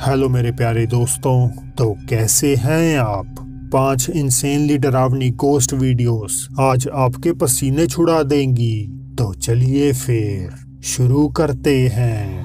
Hello मेरे प्यारे दोस्तों, तो कैसे हैं आप। 5 इंसेनली डरावनी गोस्ट वीडियोस आज आपके पसीने छुड़ा देंगी। तो चलिए फिर शुरू करते हैं।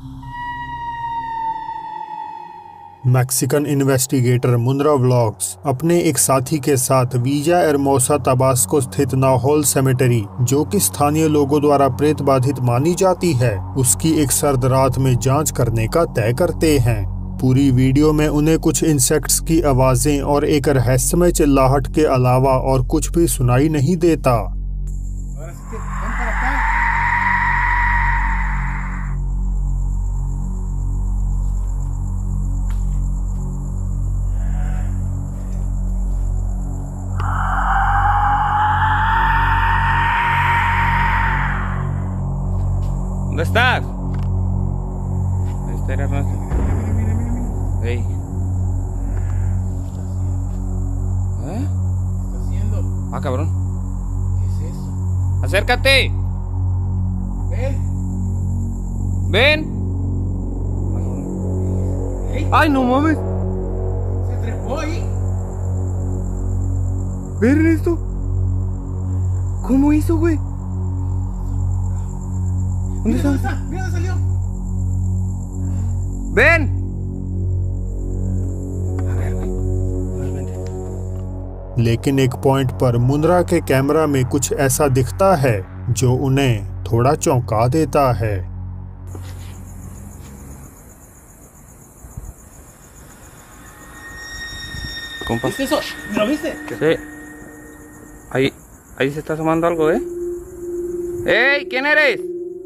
मैक्सिकन इन्वेस्टिगेटर मुनरा व्लॉग्स अपने एक साथी के साथ विला एरमोसा तबास्को स्थित नाहोल सेमेटरी, जो कि स्थानीय लोगों द्वारा प्रेत बाधित मानी जाती है, उसकी एक सर्द रात में जांच करने का तय करते हैं। पूरी वीडियो में उन्हें कुछ इंसेक्ट्स की आवाजें और एक रहस्यमय चिल्लाहट के अलावा और कुछ भी सुनाई नहीं देता। ¿Dónde estás? Este era nuestro. Hey. ¿Eh? ¿Qué está haciendo? Ah, cabrón. ¿Qué es eso? ¡Acércate! Ven. ¡Ven! Ey, ¡Ay, no mames! se trepó ahí. ¿Ven esto? ¿Cómo hizo, güey? Mira dónde está. Mira dónde salió. ¡Ven! A ver, güey. लेकिन एक point पर मुनरा के camera में कुछ ऐसा दिखता है जो उन्हें थोड़ा चौंका देता है। Compa. ¿Viste eso? ¿Lo viste? Sí. Ahí se está asomando algo, ¿eh? ¡Ey! ¿Quién eres?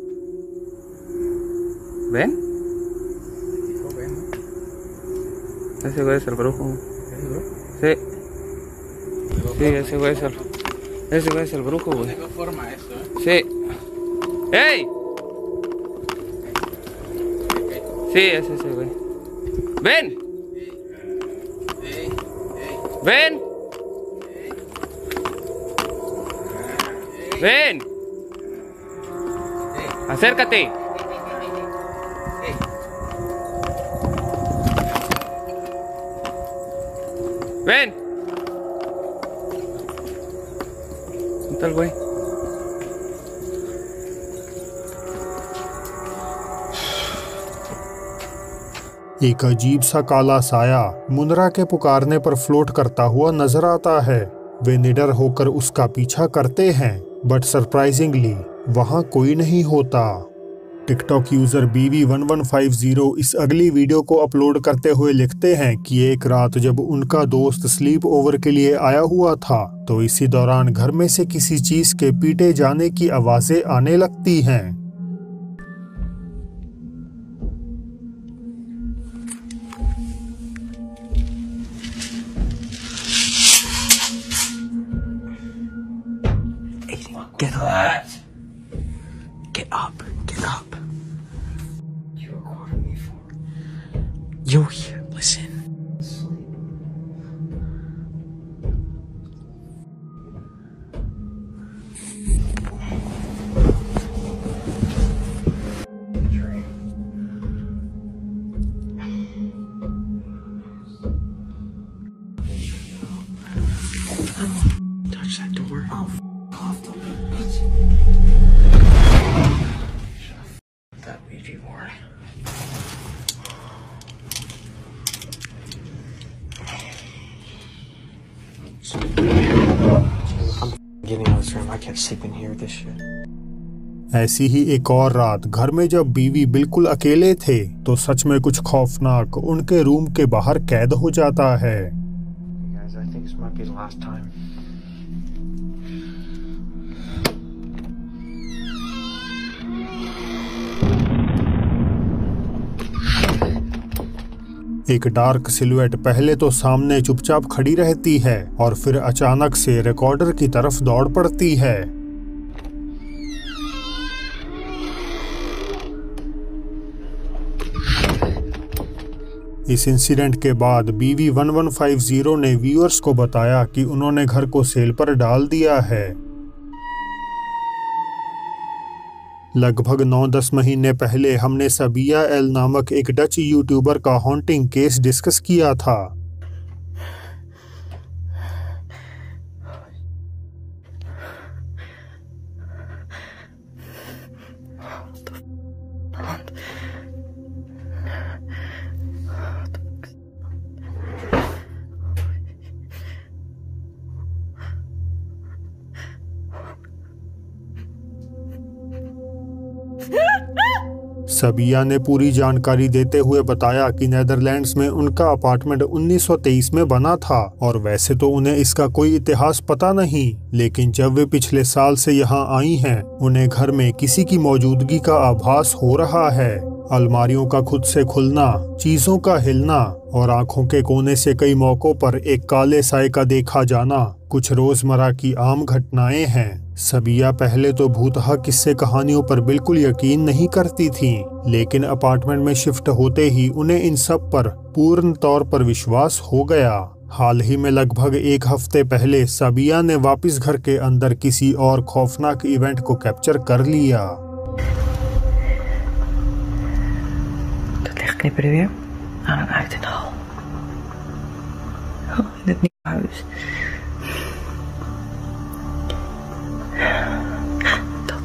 ¿Ven? Ese güey es el brujo. Sí. Sí, ese güey es el brujo, güey. Tengo forma eso, Sí. ¡Ey! Sí, es ese güey. ¡Ven! ¡Ven! ¡Ven! ¡Acércate! ¡Ven! ¿Dónde está el güey? एक अजीब सा काला साया मुनरा के पुकारने पर float करता हुआ नजर आता है। वे निडर होकर उसका पीछा करते हैं, बट सरप्राइजिंगली वहां कोई नहीं होता। टिकटॉक यूजर BV1150 इस अगली वीडियो को अपलोड करते हुए लिखते हैं कि एक रात जब उनका दोस्त स्लीप ओवर के लिए आया हुआ था, तो इसी दौरान घर में से किसी चीज के पीटे जाने की आवाजें आने लगती हैं। Get up. Get up. Get up. You recorded me for. You're here. Listen. Touch that door. Off the bitch. That Ouija board. I'm getting out of this room. I can't sleep in here with this shit. ऐसी ही एक और रात घर में जब बीवी बिल्कुल अकेले थे, तो सच में कुछ खौफनाक उनके रूम के बाहर कैद हो जाता है। You guys, I think this might be the last time. एक डार्क सिलुएट पहले तो सामने चुपचाप खड़ी रहती है और फिर अचानक से रिकॉर्डर की तरफ दौड़ पड़ती है। इस इंसिडेंट के बाद BV1150 ने व्यूअर्स को बताया कि उन्होंने घर को सेल पर डाल दिया है। लगभग 9-10 महीने पहले हमने सबिया एल नामक एक डच यूट्यूबर का हॉन्टिंग केस डिस्कस किया था। सबिया ने पूरी जानकारी देते हुए बताया कि नेदरलैंड्स में उनका अपार्टमेंट 1923 में बना था और वैसे तो उन्हें इसका कोई इतिहास पता नहीं, लेकिन जब वे पिछले साल से यहाँ आई हैं, उन्हें घर में किसी की मौजूदगी का आभास हो रहा है। अलमारियों का खुद से खुलना, चीजों का हिलना और आंखों के कोने से कई मौकों पर एक काले साए का देखा जाना कुछ रोजमर्रा की आम घटनाएं हैं। सबिया पहले तो भूतहा किस्से कहानियों पर बिल्कुल यकीन नहीं करती थीं, लेकिन अपार्टमेंट में शिफ्ट होते ही उन्हें इन सब पर पूर्ण तौर पर विश्वास हो गया। हाल ही में लगभग 1 हफ्ते पहले सबिया ने वापस घर के अंदर किसी और खौफनाक इवेंट को कैप्चर कर लिया। Knipperen weer aan en uit in de hal. Oh, in het nieuwe huis. Dat.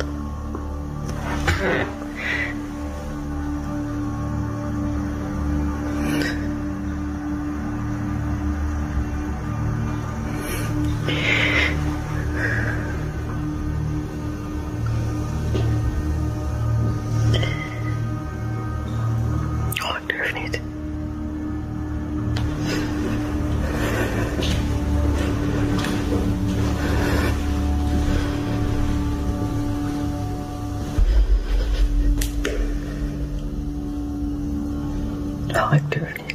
Niet. Oh, ik durf niet.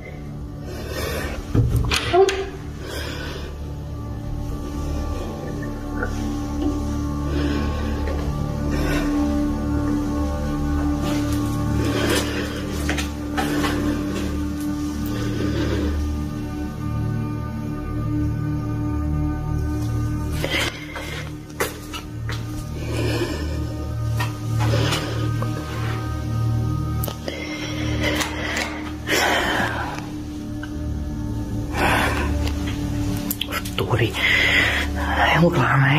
Verdorie, helemaal klaar mee.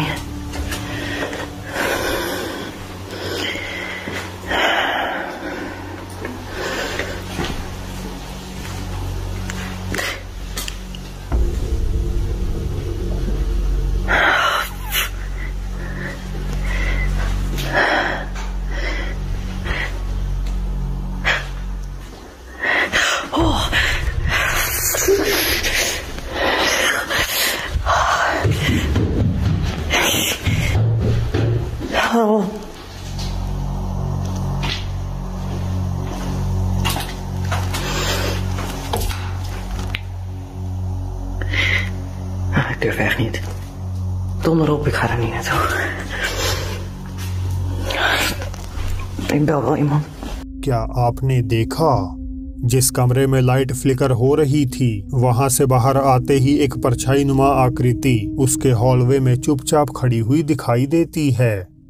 Oh. Ik durf echt niet. Donder op, ik ga er niet naartoe. Ik bel wel iemand. क्या आपने देखा? जिस कमरे में light flicker हो रही थी, वहां से बाहर आते ही एक परछाई नुमा आकृति उसके हॉलवे में चुपचाप खड़ी हुई दिखाई देती है।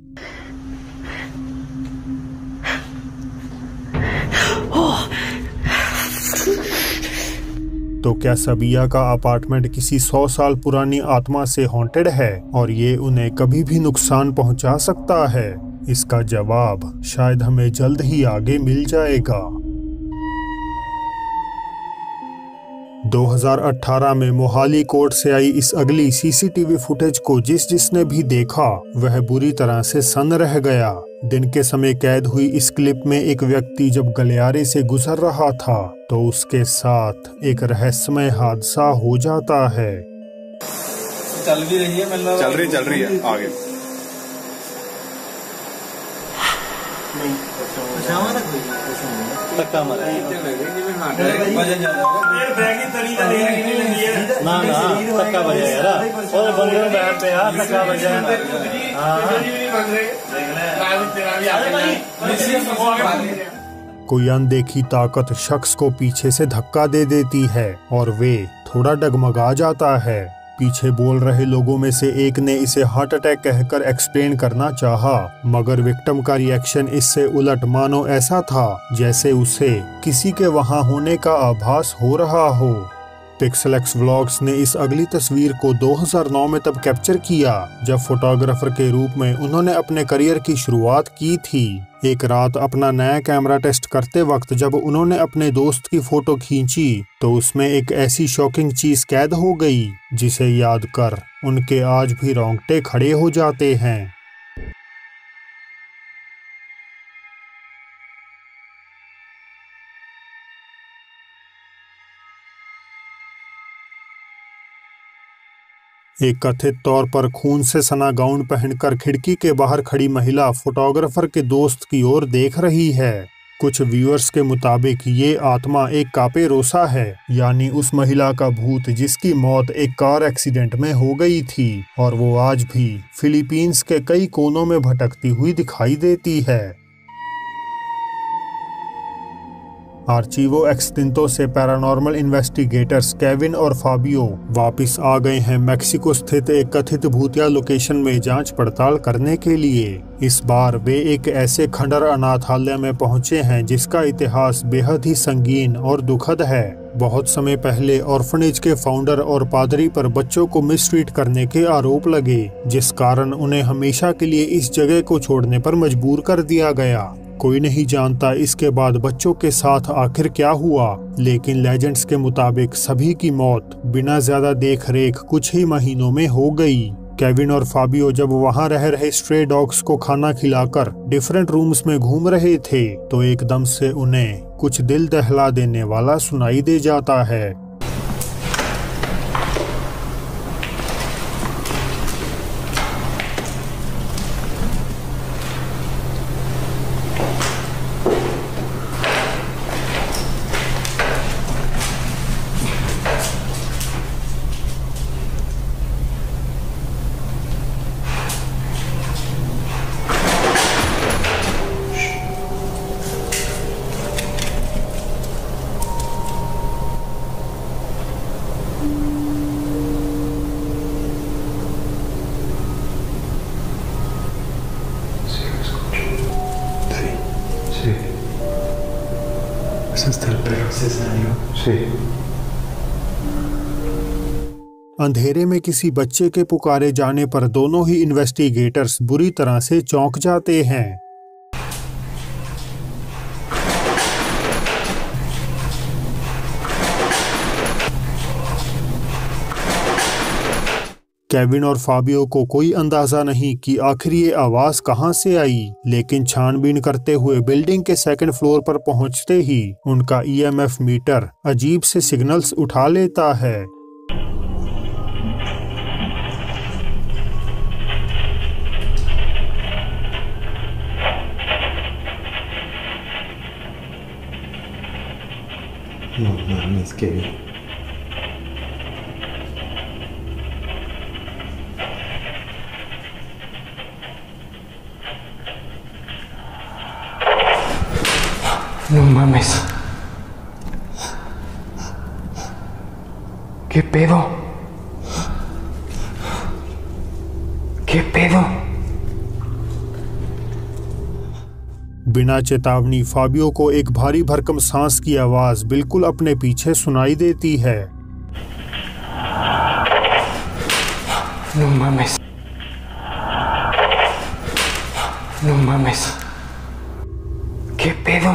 तो क्या सबिया का अपार्टमेंट किसी 100 साल पुरानी आत्मा से हॉन्टेड है और ये उन्हें कभी भी नुकसान पहुंचा सकता है? इसका जवाब शायद हमें जल्द ही आगे मिल जाएगा। 2018 में मोहाली कोर्ट से आई इस अगली सीसीटीवी फुटेज को जिसने भी देखा वह बुरी तरह से सन्न रह गया। दिन के समय कैद हुई इस क्लिप में एक व्यक्ति जब गलियारे से गुजर रहा था तो उसके साथ एक रहस्यमय हादसा हो जाता है। चल भी रही है, चल रही है आगे। धक्का मारा ना धक्का बजा यार, और बंदे में बैठ पे यार धक्का बजा। कोई अनदेखी ताकत शख्स को पीछे से धक्का दे देती है और वे थोड़ा डगमगा जाता है। पीछे बोल रहे लोगों में से एक ने इसे हार्ट अटैक कहकर एक्सप्लेन करना चाहा, मगर विक्टिम का रिएक्शन इससे उलट मानो ऐसा था जैसे उसे किसी के वहां होने का आभास हो रहा हो। पिक्सेलेक्स व्लॉग्स ने इस अगली तस्वीर को 2009 में तब कैप्चर किया जब फोटोग्राफर के रूप में उन्होंने अपने करियर की शुरुआत की थी। एक रात अपना नया कैमरा टेस्ट करते वक्त जब उन्होंने अपने दोस्त की फोटो खींची तो उसमें एक ऐसी शॉकिंग चीज कैद हो गई जिसे याद कर उनके आज भी रोंगटे खड़े हो जाते हैं। एक कथित तौर पर खून से सना गाउन पहनकर खिड़की के बाहर खड़ी महिला फोटोग्राफर के दोस्त की ओर देख रही है। कुछ व्यूअर्स के मुताबिक ये आत्मा एक कापेरोसा है, यानी उस महिला का भूत जिसकी मौत एक कार एक्सीडेंट में हो गई थी और वो आज भी फिलीपींस के कई कोनों में भटकती हुई दिखाई देती है। आर्चिवो एक्सटिंक्टो से पैरानॉर्मल इन्वेस्टिगेटर्स केविन और फाबियो वापस आ गए हैं मेक्सिको स्थित एक कथित भूतिया लोकेशन में जांच पड़ताल करने के लिए। इस बार वे एक ऐसे खंडर अनाथालय में पहुंचे हैं जिसका इतिहास बेहद ही संगीन और दुखद है। बहुत समय पहले ऑर्फनेज के फाउंडर और पादरी पर बच्चों को मिसट्रीट करने के आरोप लगे, जिस कारण उन्हें हमेशा के लिए इस जगह को छोड़ने पर मजबूर कर दिया गया। कोई नहीं जानता इसके बाद बच्चों के साथ आखिर क्या हुआ, लेकिन लेजेंड्स के मुताबिक सभी की मौत बिना ज्यादा देख रेख कुछ ही महीनों में हो गई। केविन और फाबियो जब वहां रह रहे स्ट्रे डॉग्स को खाना खिलाकर डिफरेंट रूम्स में घूम रहे थे तो एकदम से उन्हें कुछ दिल दहला देने वाला सुनाई दे जाता है। अंधेरे में किसी बच्चे के पुकारे जाने पर दोनों ही इन्वेस्टिगेटर्स बुरी तरह से चौंक जाते हैं। केविन और फाबियो को कोई अंदाजा नहीं कि आखिर ये आवाज कहां से आई, लेकिन छानबीन करते हुए बिल्डिंग के सेकंड फ्लोर पर पहुंचते ही उनका ईएमएफ मीटर अजीब से सिग्नल्स उठा लेता है। No mames, Kevin. No mames. ¿Qué pedo? ¿Qué pedo? बिना चेतावनी फाबियो को एक भारी भरकम सांस की आवाज बिल्कुल अपने पीछे सुनाई देती है। No mames. No mames. ¿Qué pedo?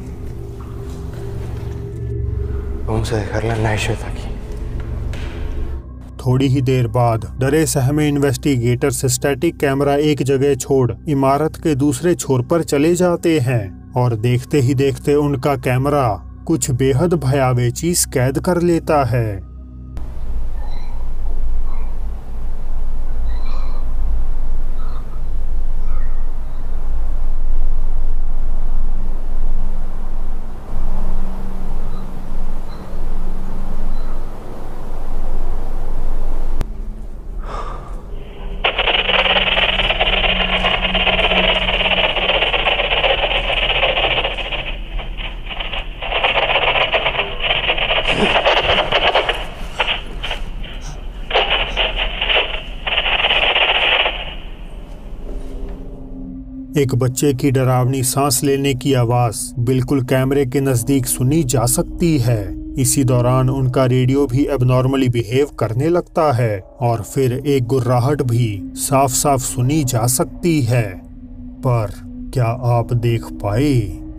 Vamos a dejar la night shift aquí. थोड़ी ही देर बाद डरे सहमे इन्वेस्टिगेटर्स स्टैटिक कैमरा एक जगह छोड़ इमारत के दूसरे छोर पर चले जाते हैं और देखते ही देखते उनका कैमरा कुछ बेहद भयावह चीज कैद कर लेता है। एक बच्चे की डरावनी सांस लेने की आवाज बिल्कुल कैमरे के नजदीक सुनी जा सकती है। इसी दौरान उनका रेडियो भी एबनॉर्मली बिहेव करने लगता है और फिर एक गुर्राहट भी साफ साफ सुनी जा सकती है। पर क्या आप देख पाए?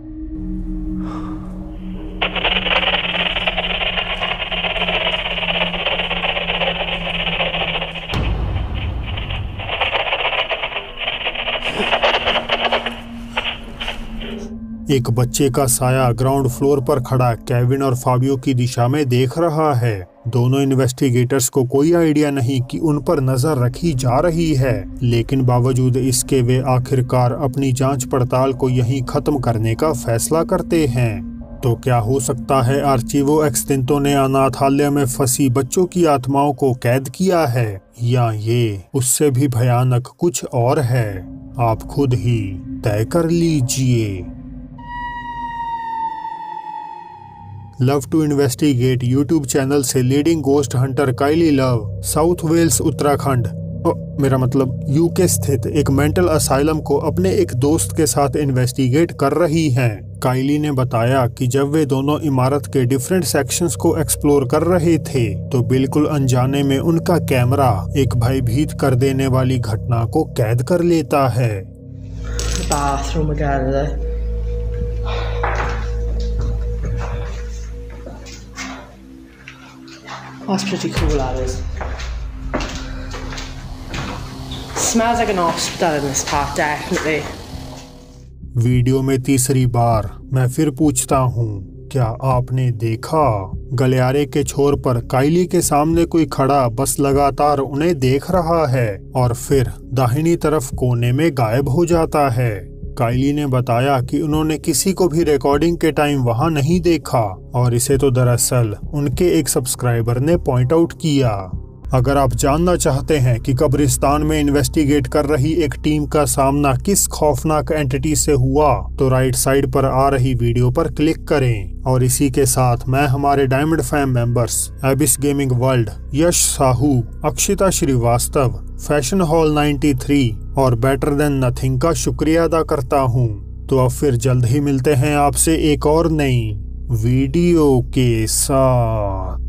एक बच्चे का साया ग्राउंड फ्लोर पर खड़ा केविन और फाबियो की दिशा में देख रहा है। दोनों इन्वेस्टिगेटर्स को कोई आइडिया नहीं कि उन पर नजर रखी जा रही है, लेकिन बावजूद इसके वे आखिरकार अपनी जांच पड़ताल को यहीं खत्म करने का फैसला करते हैं। तो क्या हो सकता है आर्चिवो एक्सटिंक्टो ने अनाथालय में फंसी बच्चों की आत्माओं को कैद किया है, या ये उससे भी भयानक कुछ और है? आप खुद ही तय कर लीजिए। Love to investigate YouTube channel से leading ghost hunter Kylie Love South Wales Uttarakhand मेरा मतलब यूके स्थित एक मेंटल असाइलम को अपने एक दोस्त के साथ इन्वेस्टिगेट कर रही हैं। काइली ने बताया कि जब वे दोनों इमारत के डिफरेंट सेक्शंस को एक्सप्लोर कर रहे थे तो बिल्कुल अनजाने में उनका कैमरा एक भयभीत कर देने वाली घटना को कैद कर लेता है। Bathroom again, is it? That's pretty cool, that is. Smells like an hospital in this part, definitely. Video में तीसरी बार मैं फिर पूछता हूँ, क्या आपने देखा? गलियारे के छोर पर काइली के सामने कोई खड़ा बस लगातार उन्हें देख रहा है और फिर दाहिनी तरफ कोने में गायब हो जाता है। काइली ने बताया कि उन्होंने किसी को भी रिकॉर्डिंग के टाइम वहां नहीं देखा और इसे तो दरअसल उनके एक सब्सक्राइबर ने पॉइंट आउट किया। अगर आप जानना चाहते हैं कि कब्रिस्तान में इन्वेस्टिगेट कर रही एक टीम का सामना किस खौफनाक एंटिटी से हुआ तो राइट साइड पर आ रही वीडियो पर क्लिक करें। और इसी के साथ मैं हमारे डायमंड फैम मेंबर्स एबिस gaming world, Yash Sahu, Akshita Shrivastava, fashion hall 93 और बेटर देन नथिंग का शुक्रिया अदा करता हूँ। तो अब फिर जल्द ही मिलते हैं आपसे एक और नई वीडियो के साथ।